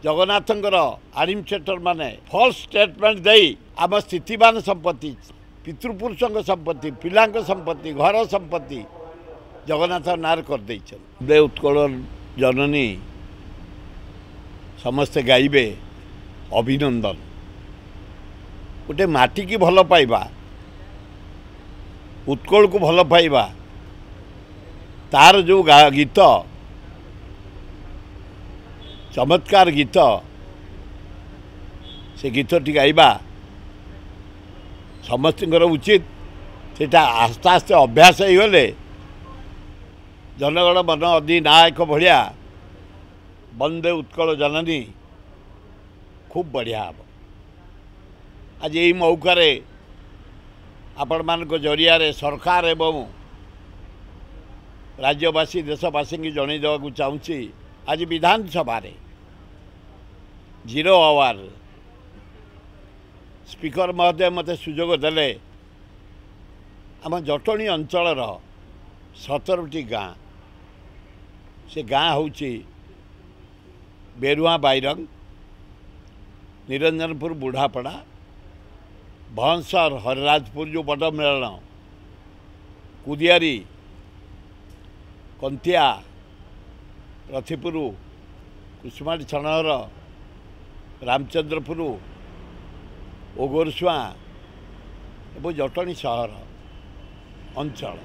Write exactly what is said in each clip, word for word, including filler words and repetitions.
जगन्नाथंकर administrator माने false statement दे आम स्थितिवान संपत्ति पितृपुरुषों संपत्ति पिला संपत्ति घर संपत्ति जगन्नाथ नार कर दे उत्कल जननी समस्ते गाइबे अभिनंदन गोटे माटी की भल पाइबा उत्कल को भल पाइबा तार जो गीत चमत्कार गीत से गीत टी गाइबा समस्त उचित सेटा आस्ते आस्ते अभ्यास हो गले जनगण मन अधिनायक भाया वंदे उत्कल जननी खूब बढ़िया हम आज यही मौकार आपण मान जरिया सरकार एवं राज्यवासी देशवासी की जन देवा चाहूँगी आज विधानसभा जीरो आवर स्पीकर महोदय मत सुजोग देले आम जटणी अंचल सतरटी गाँ से गाँ हूँ बेरुआ बैरंग निरंजनपुर बुढ़ापड़ा भंसर हरिराजपुर जो बड़ मेलन कुदियारी कंतिया रथिपुर कुसुमाटी छणहर रामचंद्रपुर ओगरसुआ एवं जटणी सहर अंचल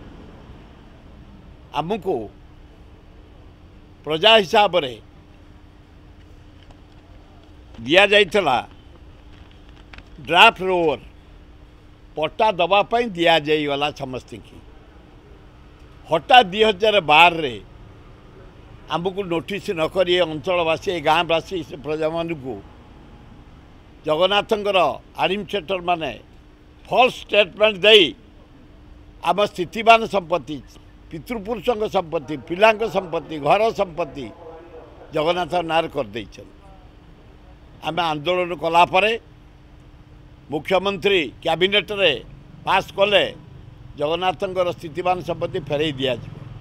आमको प्रजा हिसाब से दिया जाइतला ड्राफ्ट रोवर पट्टा दवापाई दिया जाइगला समस्त की हठात दुई हजार बार रे आमको नोटिस नक अंचलवासी गाँवासी प्रजा मान जगन्नाथंकर एडमिनिस्ट्रेटर माने फॉल्स स्टेटमेंट दे आम स्थितिवान संपत्ति पितृपुरुषों संपत्ति पिला संपत्ति घर संपत्ति जगन्नाथ नार कर दे आम आंदोलन कलापर मुख्यमंत्री कैबिनेट रे पास कले जगन्नाथंकर स्थितिवान संपत्ति फेरई दि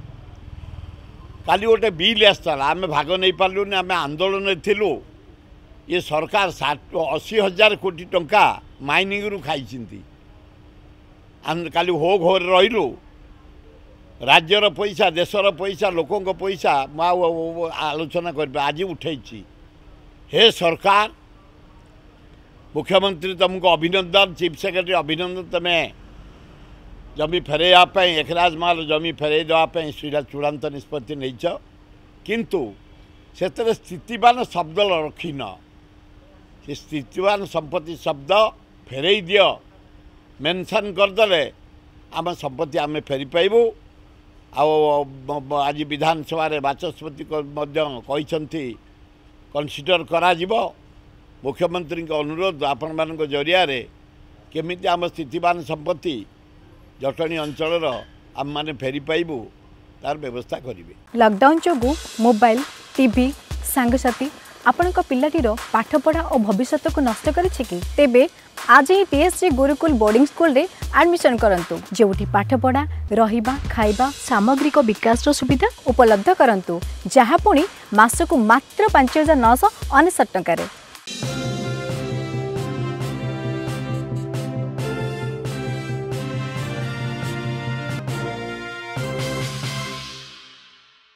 काली गोटे बिल आसला आम भाग नहीं पार्लुनि आम आंदोलन थिलु ये सरकार साठ अशी हजार कोटी टंका माइनिंग रु खाई काली हो घोर रहीलु राज्यर पैसा देशर पैसा लोकों पैसा आलोचना कर आज उठे हे सरकार मुख्यमंत्री तुमको अभिनंदन चीफ सेक्रेटरी अभिनंदन तुम्हें जमी फेरईवाई एकराज माल जमी फेरई देवाई चूड़ांत निष्पत्ति नहीं किंतु से स्थितिवान शब्द रखिन से स्थितिवान संपत्ति शब्द फेरई दियो मेंशन करदे आम संपत्ति आम फेरी पाइबू आज विधानसभा बाचस्पति कहते कनसीडर करा जिवो मुख्यमंत्री अनुरोध आपण मान जरिया केमी आम स्थितिवान संपत्ति जटणी अंचल आम मैंने फेरी पाइबू तार व्यवस्था करेंगे। लॉकडाउन जोगु मोबाइल टीवी सांगसाथी आपण पिलाटीर पाठपढ़ा और भविष्य को नष्ट करिछि कि तेबे आज ही टीएससी गुरुकुल बोर्डिंग स्कूल रे एडमिशन करंतु जेउठी पाठपढ़ा रहिबा खाइबा सामग्रिक विकास सुविधा उपलब्ध करंतु जहाँ पुणी मासकु मात्र पांच हजार नौ सौ अनेशत टंका।